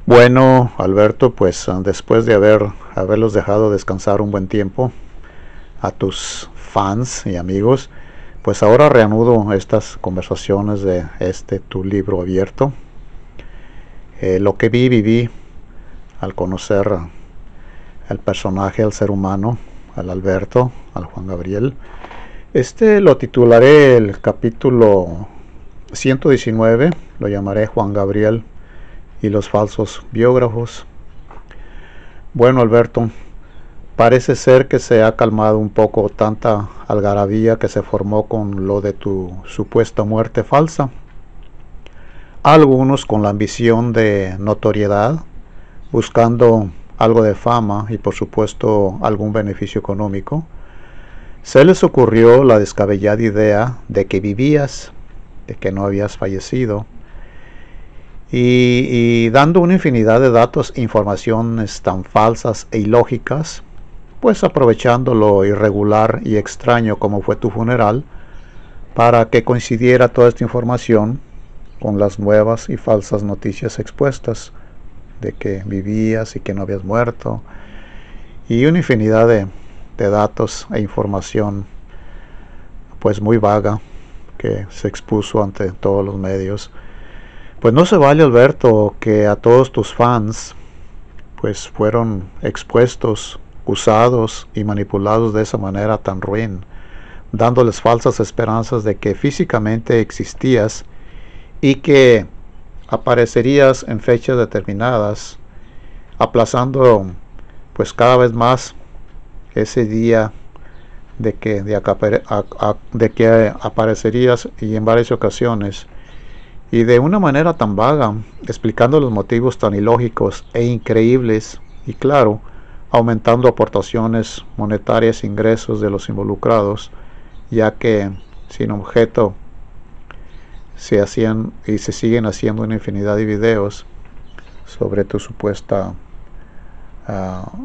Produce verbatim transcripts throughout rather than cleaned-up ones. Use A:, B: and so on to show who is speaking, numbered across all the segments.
A: Bueno, Alberto, pues ah, después de haber haberlos dejado descansar un buen tiempo a tus fans y amigos, pues ahora reanudo estas conversaciones de este tu libro abierto. Eh, lo que vi, viví al conocer al personaje, al ser humano, al Alberto, al Juan Gabriel. Este lo titularé el capítulo ciento diecinueve, lo llamaré Juan Gabriel y los falsos biógrafos. Bueno, Alberto, parece ser que se ha calmado un poco tanta algarabía que se formó con lo de tu supuesta muerte falsa. Algunos con la ambición de notoriedad, buscando algo de fama y por supuesto algún beneficio económico, se les ocurrió la descabellada idea de que vivías, de que no habías fallecido, y, y dando una infinidad de datos e informaciones tan falsas e ilógicas, pues aprovechando lo irregular y extraño como fue tu funeral, para que coincidiera toda esta información con las nuevas y falsas noticias expuestas de que vivías y que no habías muerto, y una infinidad de, de datos e información pues muy vaga que se expuso ante todos los medios. Pues no se vale, Alberto, que a todos tus fans pues fueron expuestos, usados y manipulados de esa manera tan ruin, dándoles falsas esperanzas de que físicamente existías y que aparecerías en fechas determinadas, aplazando pues cada vez más ese día de que, de, de que aparecerías, y en varias ocasiones, y de una manera tan vaga, explicando los motivos tan ilógicos e increíbles, y claro, aumentando aportaciones monetarias e ingresos de los involucrados, ya que sin objeto se hacían y se siguen haciendo una infinidad de videos sobre tu supuesta uh,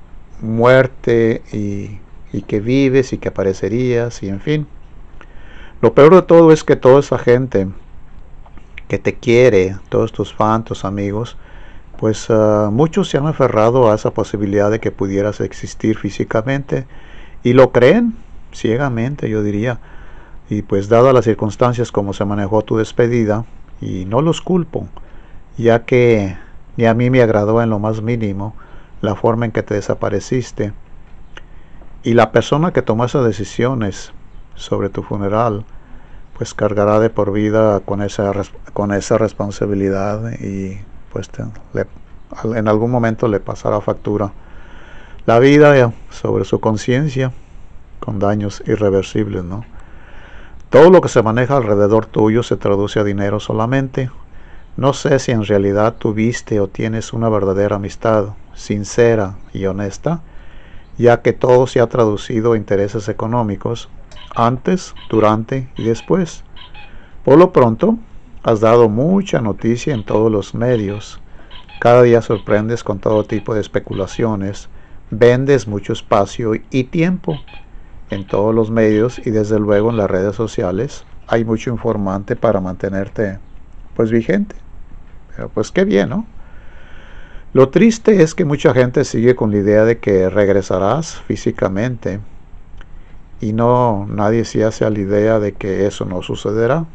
A: muerte y, y que vives y que aparecerías, y en fin. Lo peor de todo es que toda esa gente que te quiere, todos tus fans, tus amigos, pues uh, muchos se han aferrado a esa posibilidad de que pudieras existir físicamente y lo creen ciegamente, yo diría. Y pues dadas las circunstancias como se manejó tu despedida, y no los culpo, ya que ni a mí me agradó en lo más mínimo la forma en que te desapareciste, y la persona que tomó esas decisiones sobre tu funeral pues cargará de por vida con esa, con esa responsabilidad, y pues te, le, en algún momento le pasará factura la vida sobre su conciencia con daños irreversibles, ¿no? Todo lo que se maneja alrededor tuyo se traduce a dinero solamente. No sé si en realidad tuviste o tienes una verdadera amistad, sincera y honesta, ya que todo se ha traducido a intereses económicos, antes, durante y después. Por lo pronto, has dado mucha noticia en todos los medios. Cada día sorprendes con todo tipo de especulaciones, vendes mucho espacio y tiempo en todos los medios, y desde luego en las redes sociales hay mucho informante para mantenerte pues vigente. Pero pues qué bien, ¿no? Lo triste es que mucha gente sigue con la idea de que regresarás físicamente, y no, nadie se hace a la idea de que eso no sucederá.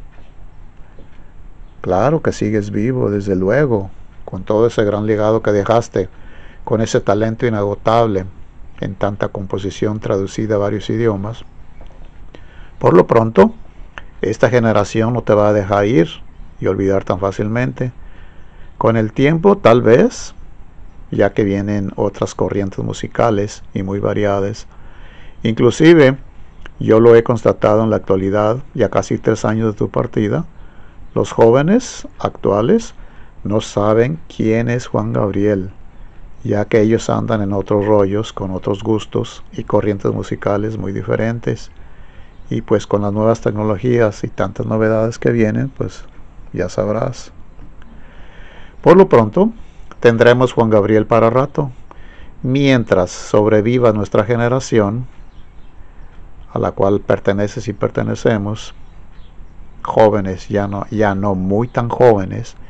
A: Claro que sigues vivo, desde luego, con todo ese gran legado que dejaste, con ese talento inagotable en tanta composición traducida a varios idiomas. Por lo pronto, esta generación no te va a dejar ir y olvidar tan fácilmente. Con el tiempo, tal vez, ya que vienen otras corrientes musicales y muy variadas. Inclusive, yo lo he constatado en la actualidad, ya casi tres años de tu partida, los jóvenes actuales no saben quién es Juan Gabriel, ya que ellos andan en otros rollos, con otros gustos y corrientes musicales muy diferentes. Y pues con las nuevas tecnologías y tantas novedades que vienen, pues ya sabrás. Por lo pronto, tendremos Juan Gabriel para rato, mientras sobreviva nuestra generación, a la cual perteneces y pertenecemos, jóvenes, ya no, ya no muy tan jóvenes,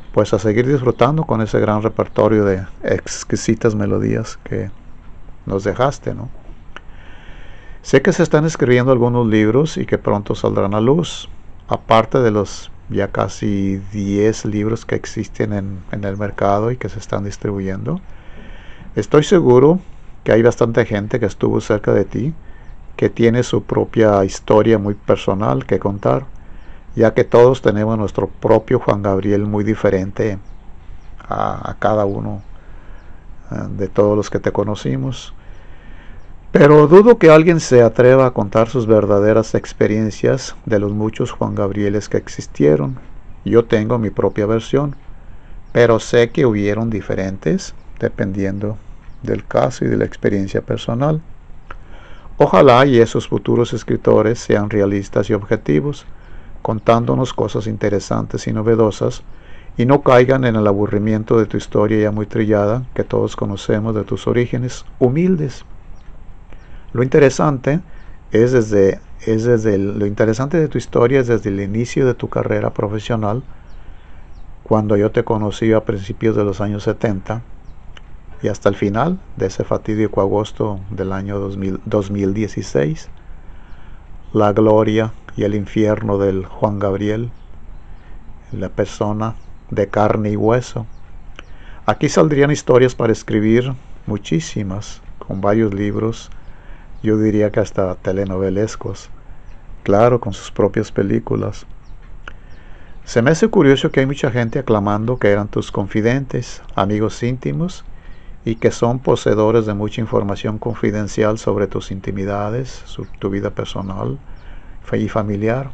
A: pues a seguir disfrutando con ese gran repertorio de exquisitas melodías que nos dejaste, ¿no? Sé que se están escribiendo algunos libros y que pronto saldrán a luz, aparte de los ya casi diez libros que existen en, en el mercado y que se están distribuyendo. Estoy seguro que hay bastante gente que estuvo cerca de ti, que tiene su propia historia muy personal que contar, ya que todos tenemos nuestro propio Juan Gabriel muy diferente a, a cada uno de todos los que te conocimos. Pero dudo que alguien se atreva a contar sus verdaderas experiencias de los muchos Juan Gabrieles que existieron. Yo tengo mi propia versión, pero sé que hubieron diferentes dependiendo del caso y de la experiencia personal. Ojalá y esos futuros escritores sean realistas y objetivos, contándonos cosas interesantes y novedosas, y no caigan en el aburrimiento de tu historia ya muy trillada que todos conocemos de tus orígenes humildes. Lo interesante es desde, es desde el, lo interesante de tu historia es desde el inicio de tu carrera profesional, cuando yo te conocí a principios de los años setenta, y hasta el final de ese fatídico agosto del año dos mil, dos mil dieciséis, la gloria y el infierno del Juan Gabriel, la persona de carne y hueso. Aquí saldrían historias para escribir, muchísimas, con varios libros, yo diría que hasta telenovelescos, claro, con sus propias películas. Se me hace curioso que hay mucha gente aclamando que eran tus confidentes, amigos íntimos, y que son poseedores de mucha información confidencial sobre tus intimidades, su, tu vida personal y familiar.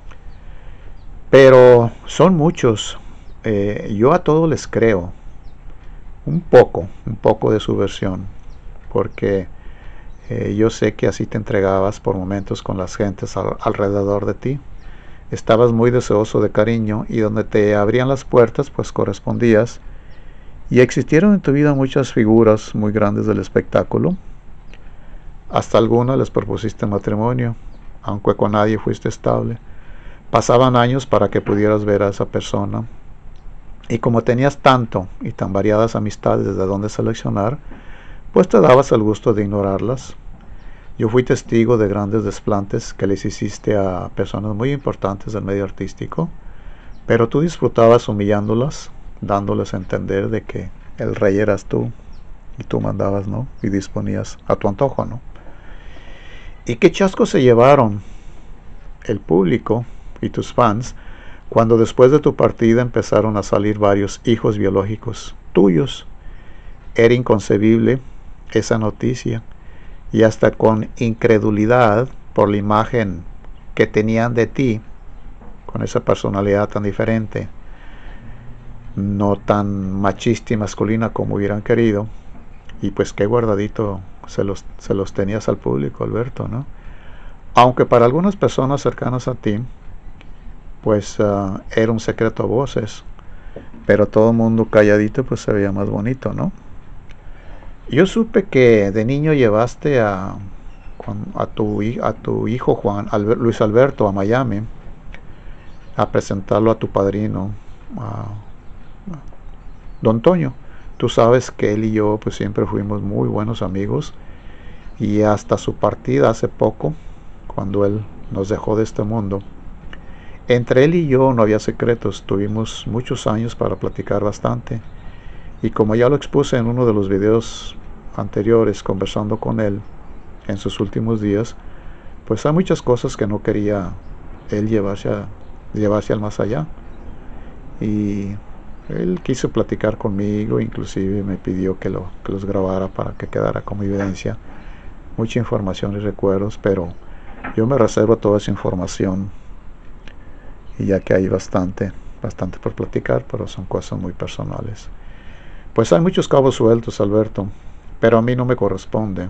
A: Pero son muchos. Eh, yo a todos les creo un poco, un poco de su versión, porque Eh, yo sé que así te entregabas por momentos con las gentes al, alrededor de ti. Estabas muy deseoso de cariño y donde te abrían las puertas, pues correspondías. Y existieron en tu vida muchas figuras muy grandes del espectáculo. Hasta algunas les propusiste matrimonio, aunque con nadie fuiste estable. Pasaban años para que pudieras ver a esa persona. Y como tenías tanto y tan variadas amistades de dónde seleccionar, pues te dabas el gusto de ignorarlas. Yo fui testigo de grandes desplantes que les hiciste a personas muy importantes del medio artístico, pero tú disfrutabas humillándolas, dándoles a entender de que el rey eras tú, y tú mandabas, ¿no? Y disponías a tu antojo, ¿no? ¿Y qué chasco se llevaron el público y tus fans cuando después de tu partida empezaron a salir varios hijos biológicos tuyos? Era inconcebible esa noticia, y hasta con incredulidad por la imagen que tenían de ti, con esa personalidad tan diferente, no tan machista y masculina como hubieran querido, y pues qué guardadito se los, se los tenías al público, Alberto, ¿no? Aunque para algunas personas cercanas a ti, pues uh, era un secreto a voces, pero todo el mundo calladito pues se veía más bonito, ¿no? Yo supe que de niño llevaste a, a, tu, a tu hijo Juan, Albert, Luis Alberto, a Miami a presentarlo a tu padrino, a, a Don Toño. Tú sabes que él y yo pues siempre fuimos muy buenos amigos, y hasta su partida hace poco, cuando él nos dejó de este mundo, entre él y yo no había secretos. Tuvimos muchos años para platicar bastante. Y como ya lo expuse en uno de los videos anteriores, conversando con él en sus últimos días, pues hay muchas cosas que no quería él llevarse, a, llevarse al más allá. Y él quiso platicar conmigo, inclusive me pidió que, lo, que los grabara para que quedara como evidencia. Mucha información y recuerdos, pero yo me reservo toda esa información, y ya que hay bastante, bastante por platicar, pero son cosas muy personales. Pues hay muchos cabos sueltos, Alberto, pero a mí no me corresponde.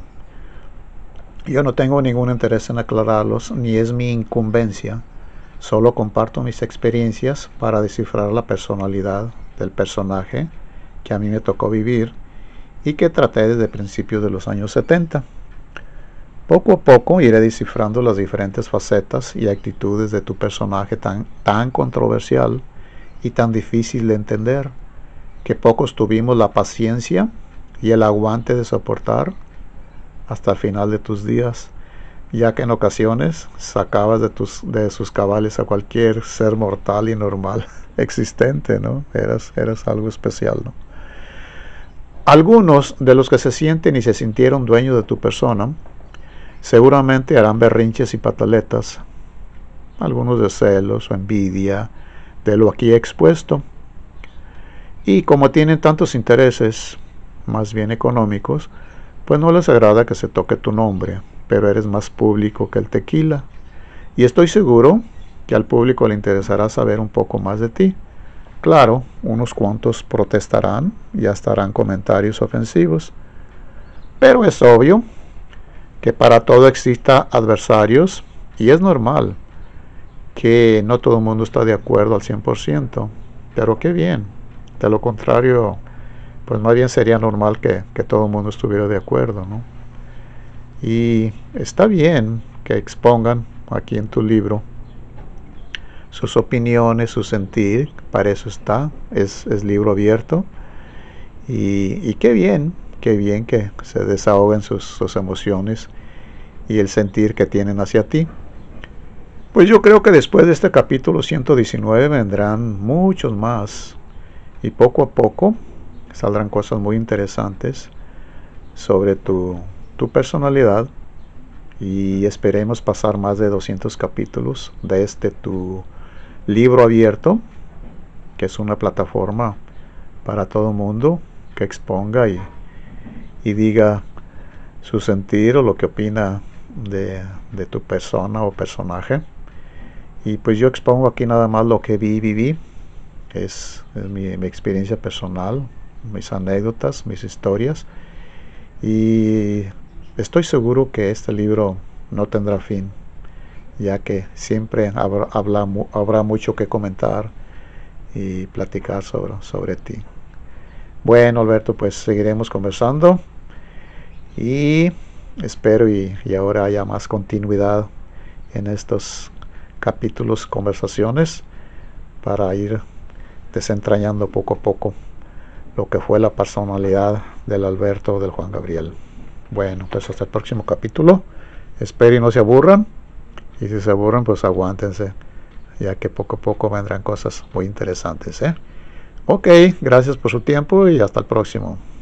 A: Yo no tengo ningún interés en aclararlos, ni es mi incumbencia. Solo comparto mis experiencias para descifrar la personalidad del personaje que a mí me tocó vivir y que traté desde principios de los años setenta. Poco a poco iré descifrando las diferentes facetas y actitudes de tu personaje tan, tan controversial y tan difícil de entender que pocos tuvimos la paciencia y el aguante de soportar hasta el final de tus días, ya que en ocasiones sacabas de, tus, de sus cabales a cualquier ser mortal y normal existente, ¿no? Eras, eras algo especial, ¿no? Algunos de los que se sienten y se sintieron dueños de tu persona seguramente harán berrinches y pataletas, algunos de celos o envidia de lo aquí expuesto. Y como tienen tantos intereses, más bien económicos, pues no les agrada que se toque tu nombre, pero eres más público que el tequila. Y estoy seguro que al público le interesará saber un poco más de ti. Claro, unos cuantos protestarán y hasta harán comentarios ofensivos, pero es obvio que para todo exista adversarios y es normal que no todo el mundo está de acuerdo al cien por ciento, pero qué bien. De lo contrario, pues más bien sería normal que, que todo el mundo estuviera de acuerdo, ¿no? Y está bien que expongan aquí en tu libro sus opiniones, su sentir, para eso está, es, es libro abierto. Y, y qué bien, qué bien que se desahoguen sus, sus emociones y el sentir que tienen hacia ti. Pues yo creo que después de este capítulo ciento diecinueve vendrán muchos más y poco a poco saldrán cosas muy interesantes sobre tu, tu personalidad y esperemos pasar más de doscientos capítulos de este tu libro abierto, que es una plataforma para todo mundo que exponga y, y diga su sentir o lo que opina de, de tu persona o personaje. Y pues yo expongo aquí nada más lo que vi y viví, es, es mi, mi experiencia personal, mis anécdotas, mis historias, y estoy seguro que este libro no tendrá fin, ya que siempre habrá, habrá, habrá mucho que comentar y platicar sobre, sobre ti. Bueno, Alberto, pues seguiremos conversando y espero y, y ahora haya más continuidad en estos capítulos, conversaciones, para ir desentrañando poco a poco lo que fue la personalidad del Alberto del Juan Gabriel. Bueno, pues hasta el próximo capítulo. Espero y no se aburran. Y si se aburren, pues aguántense, ya que poco a poco vendrán cosas muy interesantes, ¿eh? Ok, gracias por su tiempo y hasta el próximo.